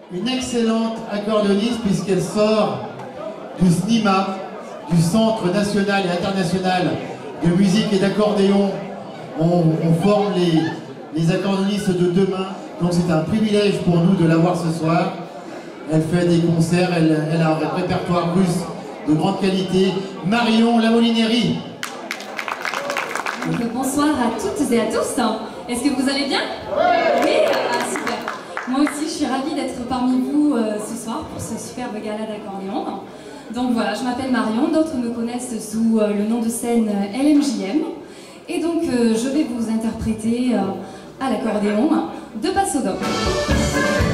une excellente accordéoniste puisqu'elle sort du SNIMA, du Centre National et International de Musique et d'Accordéon. On forme les accordéonistes de demain, donc c'est un privilège pour nous de l'avoir ce soir. Elle fait des concerts, elle a un répertoire russe de grande qualité. Marion Lamolinéry. Bonsoir à toutes et à tous. Est-ce que vous allez bien? Oui. Ah, super. Moi aussi, je suis ravie d'être parmi vous ce soir pour ce superbe gala d'accordéon. Donc voilà, je m'appelle Marion, d'autres me connaissent sous le nom de scène LMJM. Et donc, je vais vous interpréter à l'accordéon de Basso Doc.